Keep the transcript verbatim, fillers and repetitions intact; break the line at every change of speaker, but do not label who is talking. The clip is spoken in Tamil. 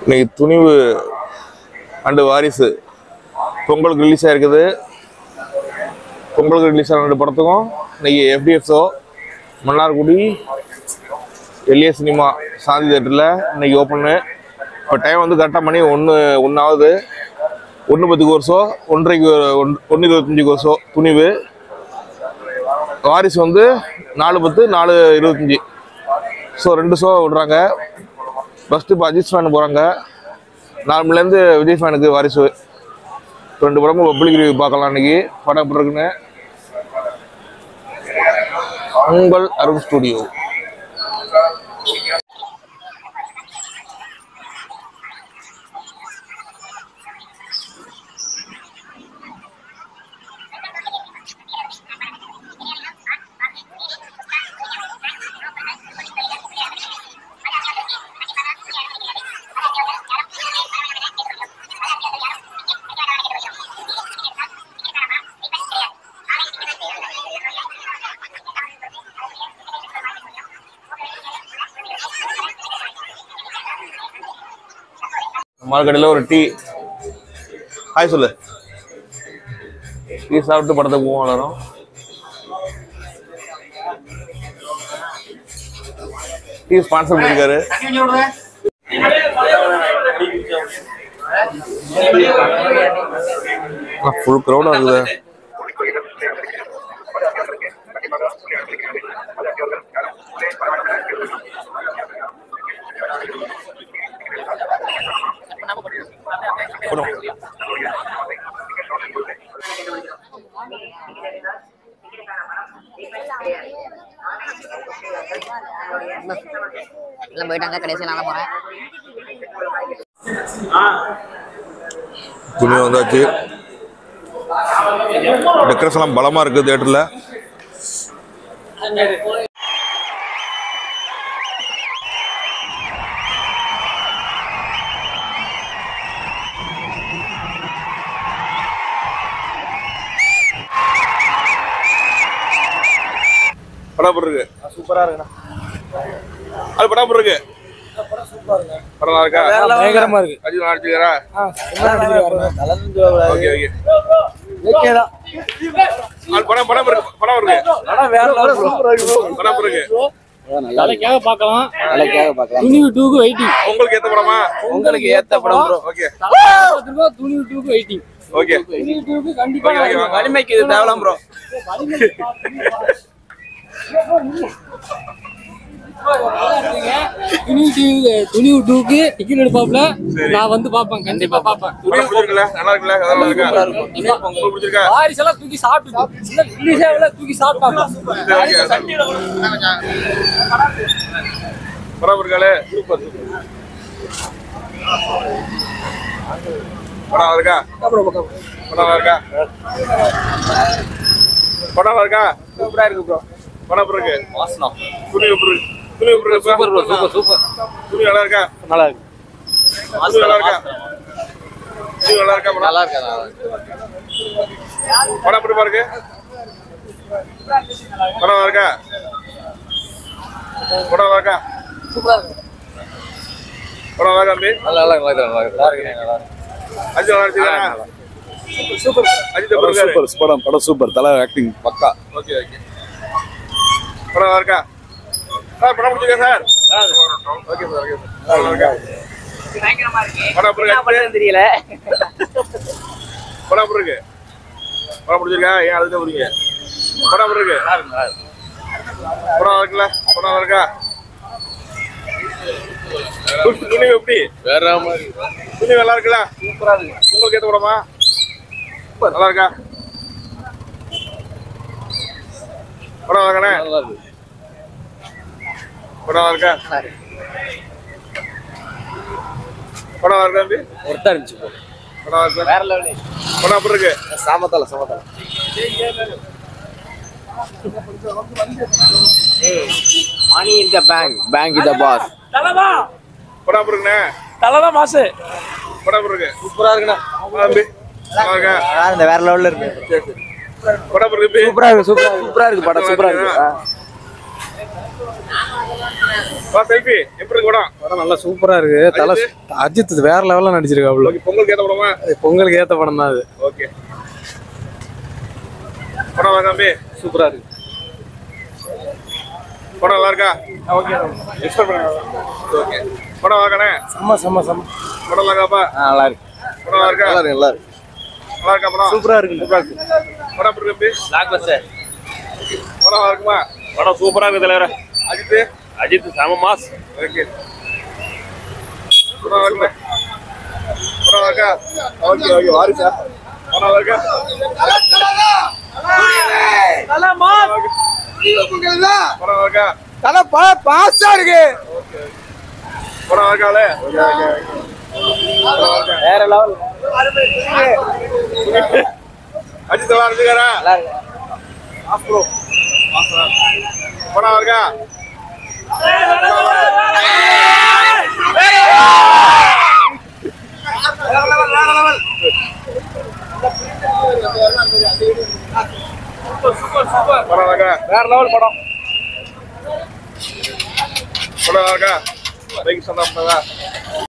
இன்னைக்கு துணிவு அண்டு வாரிசு பொங்கலுக்கு ரிலீஸ் ஆகிருக்குது. பொங்கலுக்கு ரிலீஸ் ஆன ரெண்டு படத்துக்கும் இன்னைக்கு எஃப்டிஎஃப்ஓ மன்னார்குடி எல்ஏ சினிமா சாந்தி தேட்டரில் இன்னைக்கு ஓப்பனு. இப்போ டைம் வந்து கரெக்டாக மணி ஒன்று ஒன்று ஆகுது. ஒன்று பத்துக்கு ஒரு ஷோ, ஒன்றரைக்கு ஒன் ஒன்று இருபத்தஞ்சுக்கு ஒரு ஷோ துணிவு. வாரிசு வந்து நாலு பத்து நாலு இருபத்தஞ்சி ஸோ ரெண்டு ஷோ விடுறாங்க. ஃபஸ்ட்டு இப்போ அஜித் ஃபேனு போகிறாங்க, நாலு மணிலேருந்து விஜய் ஃபேனுக்கு வாரிசு. ரெண்டு படமும் பப்ளிக் ரிவ்யூ பார்க்கலாம். இன்னைக்கு படம் எப்படி இருக்குன்னு உங்கள் அருண் ஸ்டுடியோ. மார்க்கெட்டில் ஒரு டீ ஹாய் சொல்லு. டீ சாப்பிட்டு படத்தை போவோம் எல்லாரும். டீ ஸ்பான்சர் பண்ணிருக்காரு. ஃபுல் க்ரௌடாக இருக்குது.
எல்லாம் போயிட்டாங்க. கடைசியில் நான் போறேன்.
துணி வந்தாச்சு. டெக்கரேஷன் எல்லாம் பலமா இருக்கு தியேட்டர்ல. படம் இருக்கு, சூப்பரா இருக்குண்ணா. அது படம் இருக்கு, படம் இருக்கா? பயங்கரமா இருக்கு. அஜித் நடிச்சிருக்காரா? Okay okay. அது படம் படம் இருக்கு, படம் இருக்கு. படம் வேற லெவல் படம் இருக்கு.
நாளைக்காக பார்க்கலாம். நாளைக்காக பார்க்கலாம். துணிவு டூ க்கு வெயிட்டிங்.
உங்களுக்கு ஏத்த படமா?
உங்களுக்கு ஏத்த படம் ப்ரோ.
ஓகே.
துணிவு டூ க்கு வெயிட்டிங்.
ஓகே.
துணிவு டூ க்கு கண்டிப்பா
வலிமைக்கு இது தேவலாம் ப்ரோ.
துணிவு டூ க்கு டிக்கெட் எடுப்பாப்ல. நான் வந்து பாப்பேன், கண்டிப்பா பாப்பேன்.
நல்லா இருக்குல்ல? அதெல்லாம் இருக்கா?
வாரிசு எல்லாம் தூக்கி சாப்பிட்டு ரிலீஸ் ஆகல, தூக்கி சாப்பிட்டாங்க.
படம் இருக்காளே படம் இருக்கா? படம் இருக்கா? படம் இருக்கா? சூப்பரா இருக்கு ப்ரோ. படம் இருக்கு. வாசனா துணி எப்படி இருக்கு? துணி எப்படி இருக்கு? Super bro. Super super. துணி நல்லா இருக்கா? நல்லா இருக்கு. துணி நல்லா இருக்கா? துணி நல்லா இருக்கா? நல்லா இருக்கா? படம் எப்படி பாருங்க? படம் இருக்கா? படம் இருக்கா?
சூப்பரா இருக்கு.
படம் இருக்கா தம்பி?
நல்லா நல்லா நல்லா இருக்கு. நல்லா இருக்கு.
அஜித் நல்லா நடிச்சிருக்காரா?
சூப்பர்.
அஜித் எப்படி இருக்காரு?
சூப்பர் படம். படம் சூப்பர். தல ஆக்டிங் பக்கா.
Okay okay. படம் இருக்கா? சார் படம் பிடிச்சிருக்கா sir? Okay sir. Okay sir. படம் இருக்கா?
பயங்கரமா இருக்கு.
படம் எப்படி இருக்கு?
தெரியல.
படம் எப்படி இருக்கு? படம் பிடிச்சிருக்கா? ஏன் அதுதான் புரியுங்க. படம் எப்படி இருக்கு? படம் இருக்குல்ல? படம் இருக்கா? துணி எப்படி?
வேற மாதிரி.
துணி நல்லா இருக்குல்ல? சூப்பரா இருக்கு. உங்களுக்கு ஏத்த படமா? நல்லா இருக்கா? படம் இருக்கானே?
நல்லா இருக்கு.
படம் இருக்கா? படம் இருக்கா தம்பி?
ஒருத்தா இருந்துச்சு ப்ரோ.
படம் இருக்கா?
வேற லெவல்.
படம் எப்படி இருக்கு?
சாமத்தல சாமத்தல.
Money in the bank, bank in the boss. தலவா
படம் எப்படி இருக்குண்ணே?
தலவா மாசு.
படம் எப்படி இருக்கு?
சூப்பரா இருக்குண்ணா.
தம்பி நல்லா இருக்கா?
இந்த வேற லெவல்ல இருக்கு.
படம் எப்படி இருக்கு?
சூப்பரா இருக்கு. சூப்பரா சூப்பரா இருக்கு. படம் சூப்பரா இருக்கு.
வா செல்ஃபி எப்படி இருக்கு படம்?
படம் நல்லா சூப்பரா இருக்கு. தல அஜித் வேற லெவல்ல நடிச்சிருக்காப்ல.
ஓகே, பொங்கலுக்கு ஏத்த படமா?
பொங்கலுக்கு ஏத்த படம் தான் அது.
ஓகே, படம் நல்லா தம்பி
சூப்பரா இருக்கு.
படம் நல்லா இருக்கா?
ஓகே எக்ஸ்பெக்ட் பண்ணுங்க.
ஓகே, படம் வாங்கண்ணே.
செம்ம செம்ம செம்ம
படம் நல்லா இருக்காப்பா?
நல்லா இருக்கு.
படம் நல்லா இருக்கா?
நல்லா இருக்கு நல்லா இருக்கு
நல்லா இருக்கா படம்?
சூப்பரா இருக்கு. சூப்பரா இருக்கு.
படம் எப்படி இருக்கு?
பிளாக் பஸ்டர்
படம் நல்லா இருக்குமா?
படம் சூப்பரா இருக்கு தலைவர.
அஜித்
அஜித் செம மாஸ்.
ஓகே, படம் நல்லா இருக்குமா? படம் நல்லா இருக்கா? ஓகே ஓகே, வாரிசா படம் நல்லா இருக்கா?
நல்லா மாஸ்.
படம் நல்லா இருக்கா?
தல பாஸா இருக்கு.
படம் நல்லா இருக்காளே?
வேற லெவல்.
அஜித் நல்லா இருக்காரா?
நல்லா இருக்கு. ஆப்ரோ
படம் நல்லா இருக்கா? படம் நல்லா இருக்கா?
வேற லெவல் படம்.
படம் நல்லா இருக்கா? பைக் சொன்னா